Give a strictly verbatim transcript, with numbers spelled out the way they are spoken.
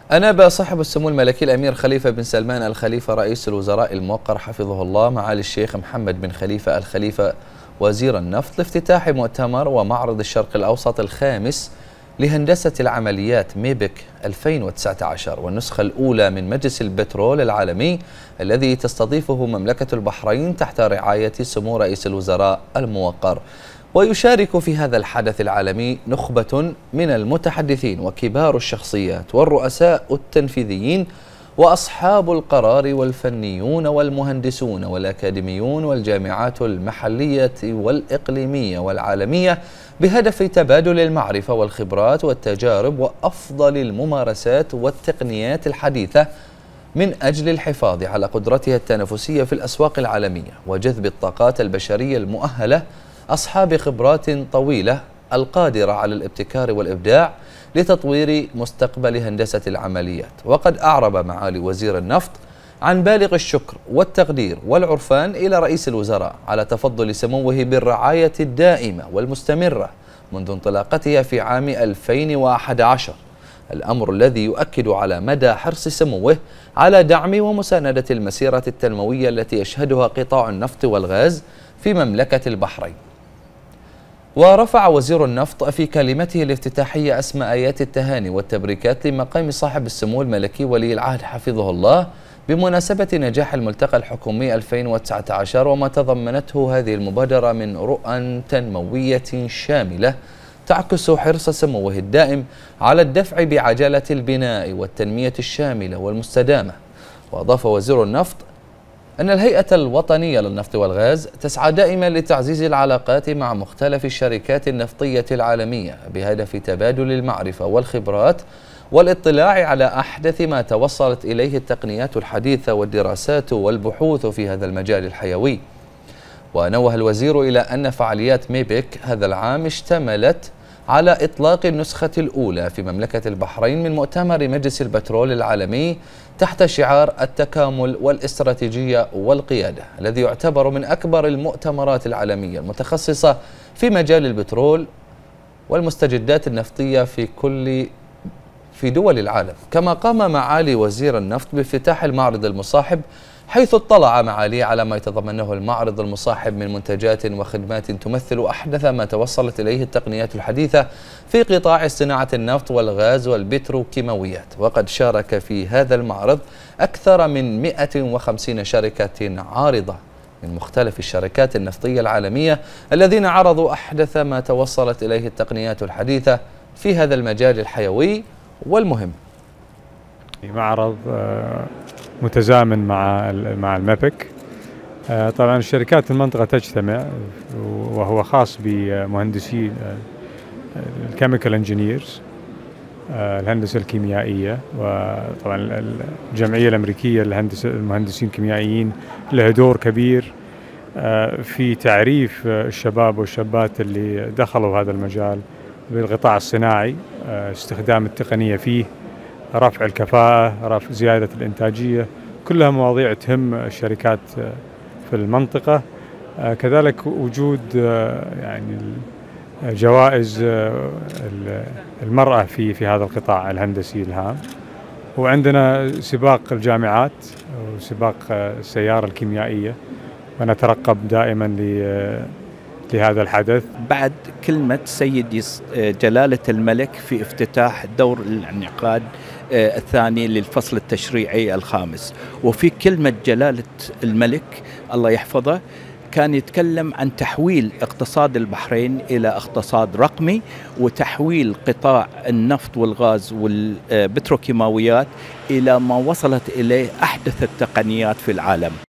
أناب صاحب السمو الملكي الأمير خليفة بن سلمان الخليفة رئيس الوزراء الموقر حفظه الله معالي الشيخ محمد بن خليفة الخليفة وزير النفط لافتتاح مؤتمر ومعرض الشرق الأوسط الخامس لهندسة العمليات ميبك ألفين وتسعة عشر والنسخة الأولى من مجلس البترول العالمي الذي تستضيفه مملكة البحرين تحت رعاية سمو رئيس الوزراء الموقر. ويشارك في هذا الحدث العالمي نخبة من المتحدثين وكبار الشخصيات والرؤساء التنفيذيين وأصحاب القرار والفنيون والمهندسون والأكاديميون والجامعات المحلية والإقليمية والعالمية بهدف تبادل المعرفة والخبرات والتجارب وأفضل الممارسات والتقنيات الحديثة من أجل الحفاظ على قدرتها التنافسية في الأسواق العالمية وجذب الطاقات البشرية المؤهلة أصحاب خبرات طويلة القادرة على الابتكار والإبداع لتطوير مستقبل هندسة العمليات. وقد أعرب معالي وزير النفط عن بالغ الشكر والتقدير والعرفان إلى رئيس الوزراء على تفضل سموه بالرعاية الدائمة والمستمرة منذ انطلاقتها في عام ألفين وأحد عشر، الأمر الذي يؤكد على مدى حرص سموه على دعم ومساندة المسيرة التنموية التي يشهدها قطاع النفط والغاز في مملكة البحرين. ورفع وزير النفط في كلمته الافتتاحية أسمى آيات التهاني والتبريكات لمقام صاحب السمو الملكي ولي العهد حفظه الله بمناسبة نجاح الملتقى الحكومي ألفين وتسعة عشر وما تضمنته هذه المبادرة من رؤى تنموية شاملة تعكس حرص سموه الدائم على الدفع بعجلة البناء والتنمية الشاملة والمستدامة. وأضاف وزير النفط أن الهيئة الوطنية للنفط والغاز تسعى دائما لتعزيز العلاقات مع مختلف الشركات النفطية العالمية بهدف تبادل المعرفة والخبرات والاطلاع على أحدث ما توصلت إليه التقنيات الحديثة والدراسات والبحوث في هذا المجال الحيوي. ونوه الوزير إلى أن فعاليات ميبك هذا العام اشتملت على إطلاق النسخة الأولى في مملكة البحرين من مؤتمر مجلس البترول العالمي تحت شعار التكامل والاستراتيجية والقيادة، الذي يعتبر من أكبر المؤتمرات العالمية المتخصصة في مجال البترول والمستجدات النفطية في كل في دول العالم. كما قام معالي وزير النفط بافتتاح المعرض المصاحب، حيث اطلع معاليه على ما يتضمنه المعرض المصاحب من منتجات وخدمات تمثل أحدث ما توصلت إليه التقنيات الحديثة في قطاع صناعة النفط والغاز والبتروكيماويات. وقد شارك في هذا المعرض أكثر من مئة وخمسين شركة عارضة من مختلف الشركات النفطية العالمية الذين عرضوا أحدث ما توصلت إليه التقنيات الحديثة في هذا المجال الحيوي والمهم. معرض متزامن مع مع الميبك. طبعا الشركات المنطقة تجتمع، وهو خاص بمهندسي الكيميكال انجينيرز، الهندسة الكيميائية، وطبعا الجمعية الأمريكية للمهندسين الكيميائيين لها دور كبير في تعريف الشباب والشابات اللي دخلوا هذا المجال بالقطاع الصناعي، استخدام التقنية فيه، رفع الكفاءة، رفع زيادة الإنتاجية، كلها مواضيع تهم الشركات في المنطقة. كذلك وجود يعني جوائز المرأة في في هذا القطاع الهندسي الهام. وعندنا سباق الجامعات وسباق السيارة الكيميائية، ونترقب دائما لهذا الحدث. بعد كلمة سيدي جلالة الملك في افتتاح دور الانعقاد الثاني للفصل التشريعي الخامس، وفي كلمة جلالة الملك الله يحفظه كان يتكلم عن تحويل اقتصاد البحرين إلى اقتصاد رقمي، وتحويل قطاع النفط والغاز والبتروكيماويات إلى ما وصلت إليه أحدث التقنيات في العالم.